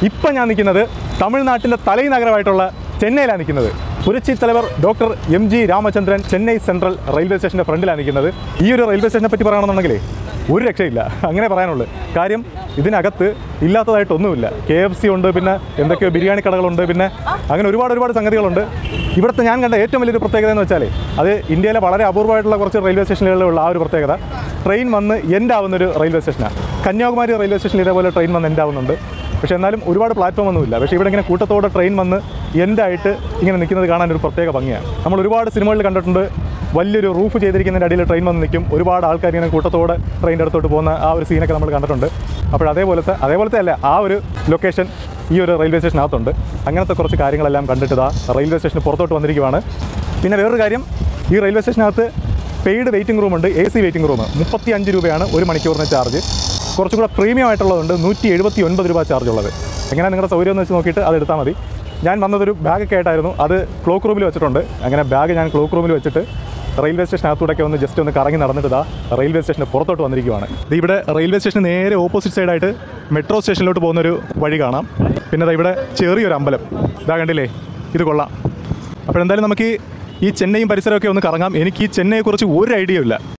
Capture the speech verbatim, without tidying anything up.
ഇപ്പം ഞാൻ നിൽക്കുന്നത് തമിഴ്നാട്ടിൻ്റെ തലൈനഗരമായിട്ടുള്ള ചെന്നൈയിലാണ് നിൽക്കുന്നത്. Puratchi Thalaivar doctor M G Ramachandran Chennai central railway സ്റ്റേഷൻ്റെ ഫ്രണ്ടിലാണ് നിൽക്കുന്നത്. ഈ ഒരു റെയിൽവേ സ്റ്റേഷനെ പറ്റി പറയുകയാണെന്നുണ്ടെങ്കിൽ ഒരു രക്ഷയില്ല, അങ്ങനെ പറയാനുള്ളൂ. കാര്യം ഇതിനകത്ത് ഇല്ലാത്തതായിട്ടൊന്നുമില്ല. കെ എഫ് സി ഉണ്ട്, പിന്നെ എന്തൊക്കെയോ ബിരിയാണി കടകളുണ്ട്, പിന്നെ അങ്ങനെ ഒരുപാട് ഒരുപാട് സംഗതികളുണ്ട്. ഇവിടുത്തെ ഞാൻ കണ്ട ഏറ്റവും വലിയൊരു പ്രത്യേകത എന്ന് വെച്ചാൽ അത് ഇന്ത്യയിലെ വളരെ അപൂർവമായിട്ടുള്ള കുറച്ച് റെയിൽവേ സ്റ്റേഷനുകളിലുള്ള ആ ഒരു പ്രത്യേകത, ട്രെയിൻ വന്ന് എൻഡ് ആവുന്നൊരു റെയിൽവേ സ്റ്റേഷനാണ്. കന്യാകുമാരി റെയിൽവേ സ്റ്റേഷനിൽ ഇതേപോലെ ട്രെയിൻ വന്ന് എൻഡ് ആവുന്നുണ്ട്. പക്ഷേ എന്നാലും ഒരുപാട് പ്ലാറ്റ്ഫോം ഒന്നുമില്ല. പക്ഷേ ഇവിടെ ഇങ്ങനെ കൂട്ടത്തോടെ ട്രെയിൻ വന്ന് എൻഡായിട്ട് ഇങ്ങനെ നിൽക്കുന്നത് കാണാൻ ഒരു പ്രത്യേക ഭംഗിയാണ്. നമ്മൾ ഒരുപാട് സിനിമകളിൽ കണ്ടിട്ടുണ്ട്, വലിയൊരു റൂഫ് ചെയ്തിരിക്കുന്നതിൻ്റെ അടിയിൽ ട്രെയിൻ വന്ന് നിൽക്കും, ഒരുപാട് ആൾക്കാർ ഇങ്ങനെ കൂട്ടത്തോടെ ട്രെയിനിൻ്റെ അടുത്തോട്ട് പോകുന്ന ആ ഒരു സീനൊക്കെ നമ്മൾ കണ്ടിട്ടുണ്ട്. അപ്പോൾ അതേപോലത്തെ അതേപോലത്തെ അല്ല ആ ഒരു ലൊക്കേഷൻ ഈ ഒരു റെയിൽവേ സ്റ്റേഷനകത്തുണ്ട്. അങ്ങനത്തെ കുറച്ച് കാര്യങ്ങളെല്ലാം കണ്ടിട്ട് ഇതാ റെയിൽവേ സ്റ്റേഷന് പുറത്തോട്ട് വന്നിരിക്കുവാണ്. പിന്നെ വേറൊരു കാര്യം, ഈ റെയിൽവേ സ്റ്റേഷനകത്ത് പെയ്ഡ് വെയിറ്റിംഗ് റൂമുണ്ട്, എ സി വെയിറ്റിംഗ് റൂം. മുപ്പത്തി അഞ്ച് രൂപയാണ് ഒരു മണിക്കൂറിന് ചാർജ്. കുറച്ചും കൂടെ പ്രീമിയം ആയിട്ടുള്ളതുണ്ട്, നൂറ്റി എഴുപത്തി ഒൻപത് രൂപ ചാർജ് ഉള്ളത്. എങ്ങനെ നിങ്ങളുടെ സൗകര്യം എന്ന് വെച്ച് നോക്കിയിട്ട് അത് എടുത്താൽ മതി. ഞാൻ വന്നതൊരു ബാഗൊക്കെ ആയിട്ടായിരുന്നു, അത് ക്ലോക്ക് റൂമിൽ വെച്ചിട്ടുണ്ട്. അങ്ങനെ ബാഗ് ഞാൻ ക്ലോക്ക് റൂമിൽ വെച്ചിട്ട് റെയിൽവേ സ്റ്റേഷനകത്തൂടെയൊക്കെ ഒന്ന് ജസ്റ്റ് ഒന്ന് കറങ്ങി നടന്നിട്ട് ഇതാ റെയിൽവേ സ്റ്റേഷന് പുറത്തോട്ട് വന്നിരിക്കുവാണ്. ഇത് ഇവിടെ റെയിൽവേ സ്റ്റേഷന് നേരെ ഓപ്പോസിറ്റ് സൈഡായിട്ട് മെട്രോ സ്റ്റേഷനിലോട്ട് പോകുന്നൊരു വഴി കാണാം. പിന്നെ ഇതാ ഇവിടെ ചെറിയൊരു അമ്പലം ഇതാ കണ്ടില്ലേ, ഇത് കൊള്ളാം. അപ്പോൾ എന്തായാലും നമുക്ക് ഈ ചെന്നൈയും പരിസരമൊക്കെ ഒന്ന് കറങ്ങാം. എനിക്ക് ഈ ചെന്നൈയെക്കുറിച്ച് ഒരു ഐഡിയ ഇല്ല.